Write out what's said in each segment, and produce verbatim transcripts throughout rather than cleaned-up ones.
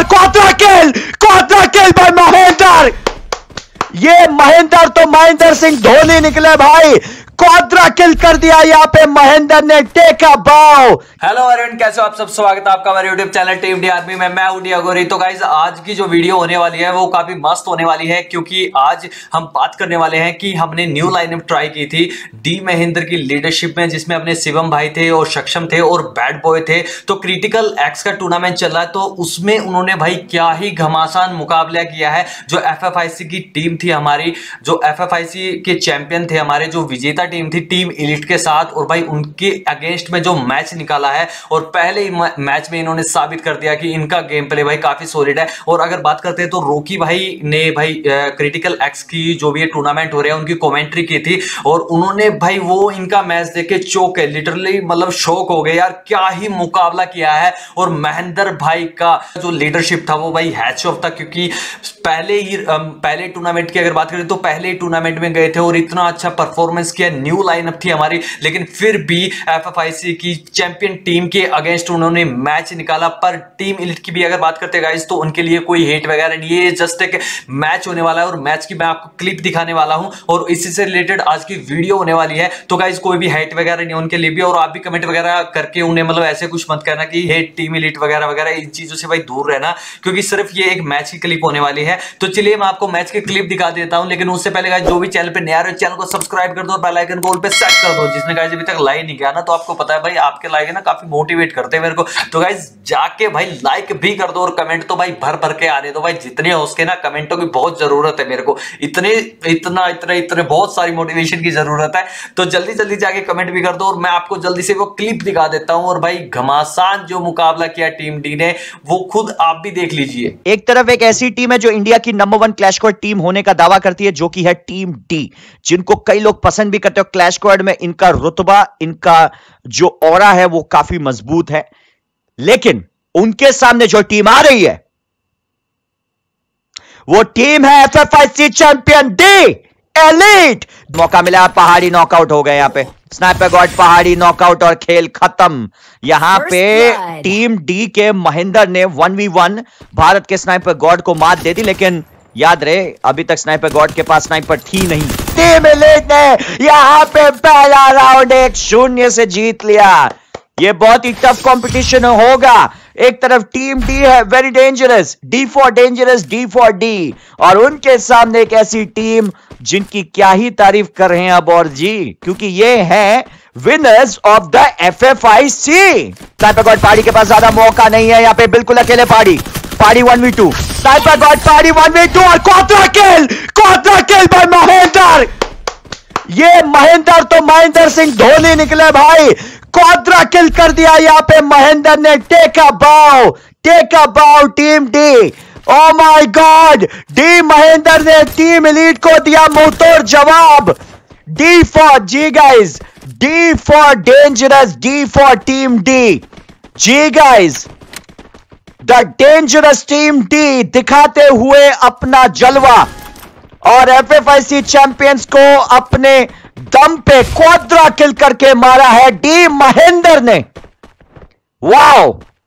और quadra kill, quadra kill by Mahendra. ये महेंद्र तो महेंद्र सिंह धोनी निकले भाई, क्वाड्रा किल कर दिया यहां पे महेंद्र ने। टेक अ बाउ। हेलो एवरीवन, कैसे हो आप सब? स्वागत है आपका हमारे YouTube channel team D army में। मैं उडिया गोरी। तो गाइस, आज की जो वीडियो होने वाली है वो काफी मस्त होने वाली है, क्योंकि आज हम बात करने वाले हैं कि हमने न्यू लाइनअप ट्राई की थी डी महेंद्र की लीडरशिप में, जिसमें अपने शिवम भाई थे और सक्षम थे और बैड बॉय थे। तो क्रिटिकल एक्स का टूर्नामेंट चल रहा है, तो उसमें उन्होंने भाई क्या ही घमासान मुकाबला किया है। जो एफ एफ आई सी की टीम थी हमारी, जो एफ एफ आई सी के चैंपियन थे हमारे, जो विजेता टीम थी टीम एलीट के साथ, और भाई उनके अगेंस्ट में जो मैच निकाला है, और पहले ही मैच में इन्होंने साबित कर दिया कि इनका गेम प्ले भाई काफी सॉलिड है। और अगर बात करते हैं तो रॉकी भाई ने भाई क्रिटिकल एक्स की जो भी टूर्नामेंट हो रहा है उनकी कमेंट्री की थी, और उन्होंने भाई वो इनका मैच देख के चौक है, लिटरली मतलब शौक हो गए यार, क्या ही मुकाबला किया है। और महेंद्र भाई का जो लीडरशिप था वो भाई हैट्स ऑफ था, क्योंकि पहले ही पहले टूर्नामेंट की अगर बात करें तो पहले ही टूर्नामेंट में गए थे और इतना अच्छा परफॉर्मेंस किया। न्यू लाइनअप थी हमारी, लेकिन फिर भी एफ एफ आई सी की चैंपियन टीम के अगेंस्ट उन्होंने मैच निकाला। पर टीम एलीट की भी अगर बात करते हैं गाइस, तो उनके लिए कोई हेट वगैरह नहीं है, जस्ट एक मैच होने वाला है और मैच की मैं आपको क्लिप दिखाने वाला हूं, और इसी से रिलेटेड आज की वीडियो होने वाली है। तो गाइस, कोई भी हेट वगैरह नहीं उनके लिए भी, और आप भी कमेंट वगैरह करके उन्हें मतलब ऐसे कुछ मत कहना कि हेट टीम एलीट वगैरह वगैरह, इन चीजों से भाई दूर रहना, क्योंकि सिर्फ ये एक मैच की क्लिप होने वाली है। तो चलिए मैं आपको मैच की क्लिप दिखा देता हूं, लेकिन उससे पहले गाइस जो भी चैनल पे नया है चैनल को सब्सक्राइब कर दो और बेल आइकन को ऑल पे सेट कर दो। जिसने गाइस अभी तक लाइक नहीं किया ना, तो आपको पता है भाई आपके लाइक है ना काफी मोटिवेट करते हैं मेरे को। तो गाइस जाके भाई लाइक भी कर दो और कमेंट तो भाई भर भर के आने दो भाई, जितने हो उसके ना कमेंटों की बहुत जरूरत है मेरे को। इतने इतना इतने इतने बहुत सारी मोटिवेशन की जरूरत है, तो जल्दी जल्दी जाके कमेंट भी कर दो, और मैं आपको जल्दी से वो क्लिप दिखा देता हूं। और भाई घमासान जो मुकाबला किया टीम डी ने, वो खुद आप भी देख लीजिए। एक तरफ एक ऐसी टीम है जो इंडिया की number one clash squad team होने का दावा करती है, जो कि है टीम डी, जिनको कई लोग पसंद भी करते हो। क्लैश स्क्वाड में इनका रुतबा, इनका जो ऑरा है वो काफी मजबूत है, लेकिन उनके सामने जो टीम आ रही है वो टीम है F F I C champion the elite. मौका मिला, पहाड़ी नॉकआउट हो गए यहां पे। स्नाइपर गॉड पहाड़ी नॉकआउट और खेल खत्म। यहां पे टीम डी के महेंद्र ने वन वी वन भारत के स्नाइपर गॉड को मात दे दी, लेकिन याद रहे अभी तक स्नाइपर गॉड के पास स्नाइपर थी नहीं। टीम एलीट ने यहां पे पहला राउंड एक शून्य से जीत लिया। ये बहुत ही टफ कंपटीशन होगा। एक तरफ टीम डी है very dangerous, D for dangerous, D for D, और उनके सामने एक ऐसी टीम जिनकी क्या ही तारीफ कर रहे हैं अब और जी, क्योंकि ये है winners of the F F I C. Sniper god Pahadi के पास ज्यादा मौका नहीं है, यहां पे बिल्कुल अकेले Pahadi. Pahadi one v two, sniper god Pahadi one v two और quadra kill, quadra kill by Mahendra. ये महेंद्र तो महेंद्र सिंह धोनी निकले भाई, क्वाड्रा किल कर दिया यहां पे महेंद्र ने। टेक अ बाउ, take a bow team D. Oh my god, D Mahendra ने टीम एलीट को दिया मुंहतोड़ जवाब। डी फॉर जी guys, D for dangerous, D for team D. जी guys, the dangerous team D दिखाते हुए अपना जलवा, और F F I C champions को अपने दम पे क्वाड्रा किल करके मारा है डी महेंद्र ने। वाओ,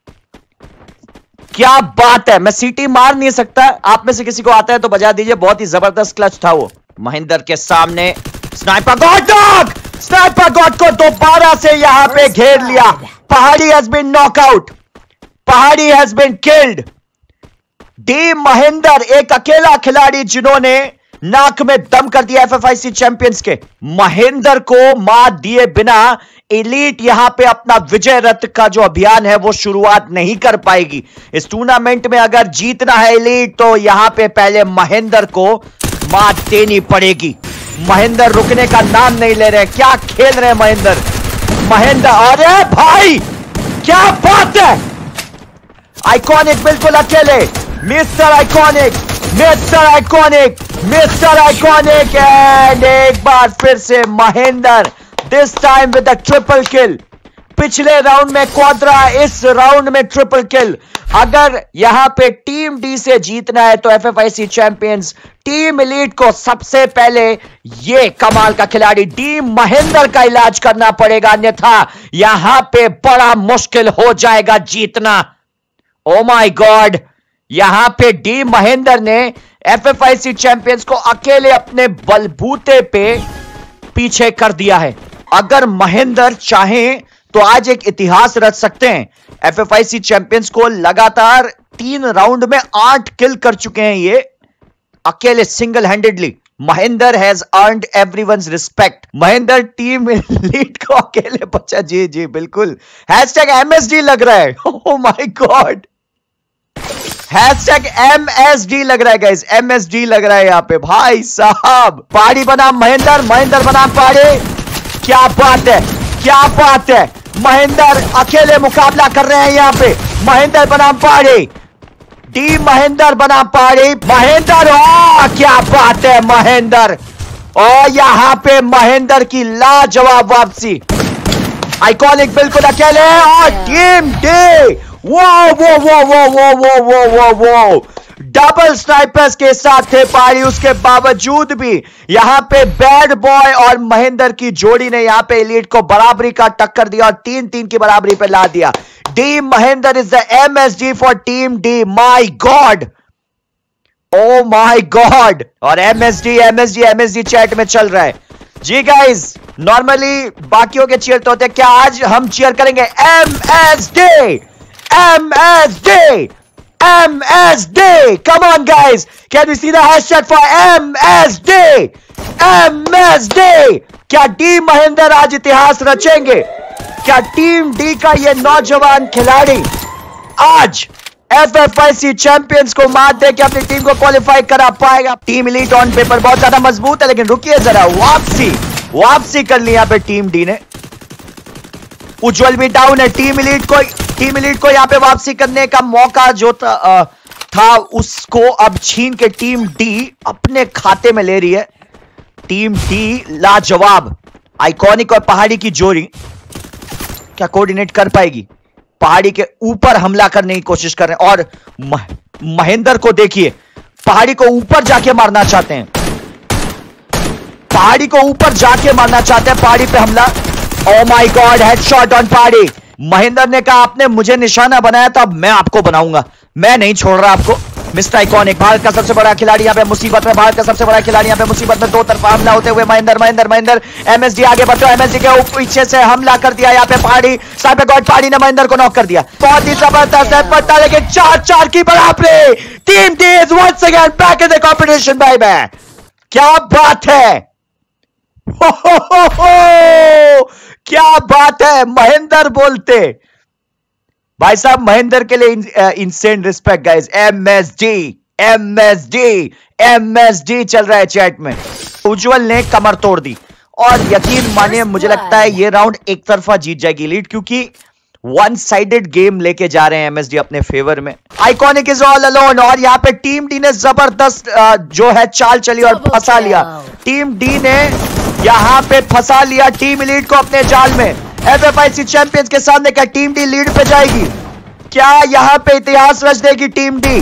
क्या बात है। मैं सीटी मार नहीं सकता, आप में से किसी को आता है तो बजा दीजिए। बहुत ही जबरदस्त क्लच था वो। महेंद्र के सामने sniper god dog, sniper god को दोबारा से यहां पे घेर लिया। Pahadi has been knockout, Pahadi has been killed. D Mahendra एक अकेला खिलाड़ी जिन्होंने नाक में दम कर दिया F F I C champions के। महेंद्र को मात दिए बिना एलीट यहां पे अपना विजय रथ का जो अभियान है वो शुरुआत नहीं कर पाएगी। इस टूर्नामेंट में अगर जीतना है एलीट, तो यहां पे पहले महेंद्र को मात देनी पड़ेगी। महेंद्र रुकने का नाम नहीं ले रहे। क्या खेल रहे हैं महेंद्र, महेंद्र। अरे भाई क्या बात है, आइकॉनिक बिल्कुल अकेले, mister iconic, mister iconic, mister iconic, and एक बार फिर से Mahendra, this time with a triple kill. पिछले राउंड में क्वाड्रा, इस राउंड में ट्रिपल किल। अगर यहां पे टीम डी से जीतना है तो F F I C champions team elite को सबसे पहले ये कमाल का खिलाड़ी डी महेंद्र का इलाज करना पड़ेगा, अन्यथा यहां पे बड़ा मुश्किल हो जाएगा जीतना। ओ माय गॉड, यहां पे डी महेंद्र ने F F I C champions को अकेले अपने बलबूते पे पीछे कर दिया है। अगर महेंद्र चाहें तो आज एक इतिहास रच सकते हैं। F F I C champions को लगातार तीन राउंड में आठ किल कर चुके हैं ये अकेले, single handedly. Mahendra has earned everyone's respect. Mahendra team lead को अकेले बचा। जी जी बिल्कुल, हैशटैग एम एस डी लग रहा है। Oh my god, hashtag M S D लग रहा है गाइस, एम एस डी लग रहा है यहाँ पे। भाई साहब, पहाड़ी बनाम महेंद्र, महेंद्र बनाम पहाड़ी। क्या बात है, क्या बात है। महेंद्र अकेले मुकाबला कर रहे हैं यहाँ पे। महेंद्र बनाम पहाड़ी, डी महेंद्र बनाम पहाड़ी। महेंद्र, ओ क्या बात है महेंद्र। और यहाँ पे महेंद्र की लाजवाब वापसी। आइकॉनिक बिल्कुल अकेले। और टीम डी, वो वो वो वो वो वो वो वो वो डबल स्नाइपर्स के साथ थे पहाड़ी। उसके बावजूद भी यहां पे बैड बॉय और महेंद्र की जोड़ी ने यहां पे एलीट को बराबरी का टक्कर दिया और तीन तीन की बराबरी पे ला दिया। D Mahendra is the M S D for team D. My god, oh my god. और M S D M S D M S D chat में चल रहा है जी गाइज। नॉर्मली बाकियों के चीयर तो होते हैं, क्या आज हम चीयर करेंगे M S D, M S D, M S D. Come on guys, can we see the hashtag for M S D? M S D. क्या डी महेंद्र आज इतिहास रचेंगे? क्या टीम डी का ये नौजवान खिलाड़ी आज F F I C champions को मात दे के अपनी टीम को क्वालिफाई करा पाएगा? टीम एलीट ऑन पेपर बहुत ज्यादा मजबूत है, लेकिन रुकिए जरा, वापसी वापसी कर ली यहां पे टीम डी ने। उज्जवल भी डाउन है। टीम एलीट को टीम एलीट को यहां पे वापसी करने का मौका जो था, था उसको अब छीन के टीम डी अपने खाते में ले रही है। टीम डी लाजवाब। आइकॉनिक और पहाड़ी की जोड़ी क्या कोऑर्डिनेट कर पाएगी? पहाड़ी के ऊपर हमला करने की कोशिश कर रहे हैं और मह, महेंद्र को देखिए, पहाड़ी को ऊपर जाके मारना चाहते हैं। पहाड़ी को ऊपर जाके मारना चाहते हैं, पहाड़ी पे हमला। Oh my god, headshot on Pahadi. Mahendra ने कहा आपने मुझे निशाना बनाया तो अब मैं आपको बनाऊंगा, मैं नहीं छोड़ रहा आपको। मिस्टर आइकॉनिक, भारत का सबसे बड़ा खिलाड़ी यहाँ पे मुसीबत में, भारत का सबसे बड़ा खिलाड़ी यहाँ पे मुसीबत में। दो तरफा हमला होते हुए महेंद्र महेंद्र महेंद्र एमएसडी आगे बढ़ते, एमएसडी के पीछे से हमला कर दिया यहाँ पे पहाड़ी। साइड पे गॉड पहाड़ी ने महेंद्र को नॉक कर दिया। बहुत ही जबरदस्त है पट्टा, लेकिन चार चार की बराबरी। Team D is once again back in the competition भाई। मैं क्या बात है, हो हो हो हो, क्या बात है। महेंद्र बोलते भाई साहब, महेंद्र के लिए insane respect guys. MSD MSD MSD चल रहा है चैट में। उज्जवल ने कमर तोड़ दी और यकीन मानिए मुझे लगता है ये राउंड एक तरफा जीत जाएगी एलीट, क्योंकि वन साइडेड गेम लेके जा रहे हैं एमएसडी अपने फेवर में। आइकॉनिक इज ऑल अलोन और यहाँ पे टीम डी ने जबरदस्त जो है चाल चली और फंसा लिया। टीम डी ने यहाँ पे फंसा लिया टीम एलीट को अपने जाल में। F F I C champions के सामने क्या टीम डी लीड पे जाएगी? क्या यहाँ पे इतिहास रच देगी team D?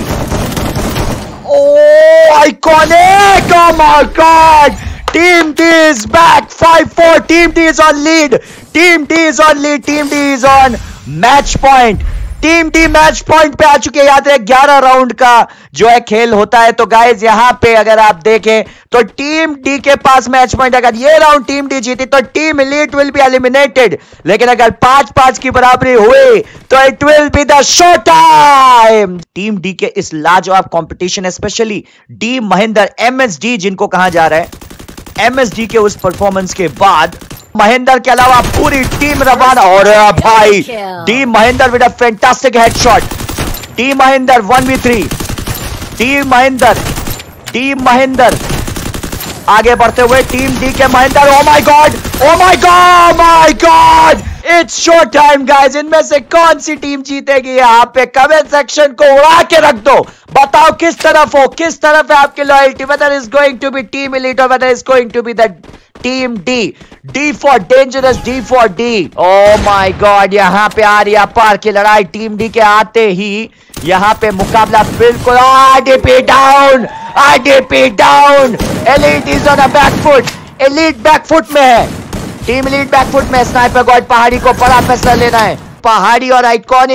Oh iconic, oh my God, team D is back. Five four, team D is on lead, team D is on lead, team D is on match point. Team D match point पे आ चुकी है। याद है ग्यारह round का जो है खेल होता है, तो गाइज यहां पे अगर आप देखें तो टीम डी के पास मैच पॉइंट। अगर ये राउंड टीम डी जीती तो team elite will be eliminated, लेकिन अगर पांच पांच की बराबरी हुई तो it will be the show time. Team D के इस लाजवाब competition, specially D Mahendra MSD जिनको कहा जा रहा है, एमएसडी के उस परफॉर्मेंस के बाद महेंद्र के अलावा पूरी टीम रवाना। और भाई D Mahendra with a fantastic headshot. D Mahendra one v three, D Mahendra D Mahendra आगे बढ़ते हुए टीम डी के Mahendra. Oh my God, oh my God, my God, it's show time guys. इनमें से कौन सी टीम जीतेगी? यहाँ पे कमेंट सेक्शन को उड़ा के रख दो, बताओ किस तरफ हो, किस तरफ है आपकी loyalty, whether is going to be team elite और whether is going to be the team D. D for dangerous, D for D. Oh my God, यहाँ पे आर्या पार की लड़ाई। टीम डी के आते ही यहाँ पे मुकाबला बिल्कुल RDP down, RDP down. Elite is on a backfoot, elite backfoot में है, टीम एलीट बैकफुट में। स्नाइपर गॉड पहाड़ी को बड़ा फैसला लेना है। पहाड़ी और आइकॉनिक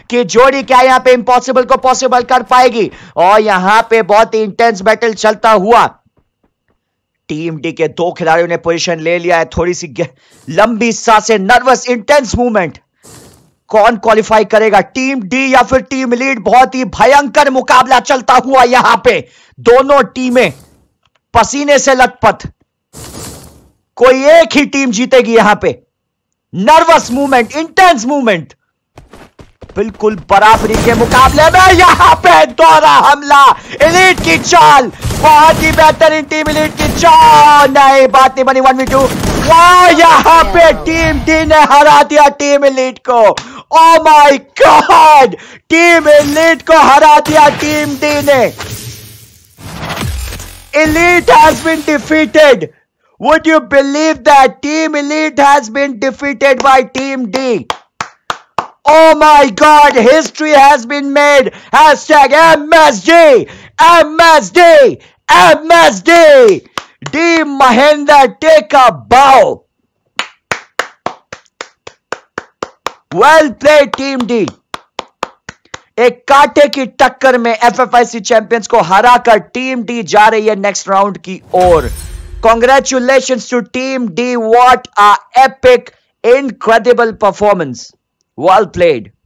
कि जोड़ी क्या यहां पे इम्पॉसिबल को पॉसिबल कर पाएगी। और यहां पे बहुत ही इंटेंस बैटल चलता हुआ टीम डी के दो खिलाड़ियों ने पोजीशन ले लिया है। थोड़ी सी लंबी सांसें, नर्वस इंटेंस मूवमेंट। कौन क्वालिफाई करेगा, टीम डी या फिर टीम लीड? बहुत ही भयंकर मुकाबला चलता हुआ यहां पे, दोनों टीमें पसीने से लथपथ। कोई एक ही टीम जीतेगी यहां पे। नर्वस मूवमेंट, इंटेंस मूवमेंट, बिल्कुल बराबरी के मुकाबले में यहां पे दोहरा हमला। एलीट की चाल, बहुत ही बेहतरीन टीम एलीट की चाल। नहीं, बात नहीं बनी। One v two. यहां पे टीम डी ने हरा दिया टीम एलीट को। Oh my God, team elite को हरा दिया टीम डी ने। Elite has been defeated. Would you believe that Team Elite has been defeated by Team D? Oh my God, history has been made. Hashtag M S D, M S D, M S D. D Mahendra, take a bow. Well played Team D. एक कांटे की टक्कर में F F I C champions को हराकर team D जा रही है नेक्स्ट राउंड की ओर। Congratulations to Team D. What a epic, incredible performance. Well played.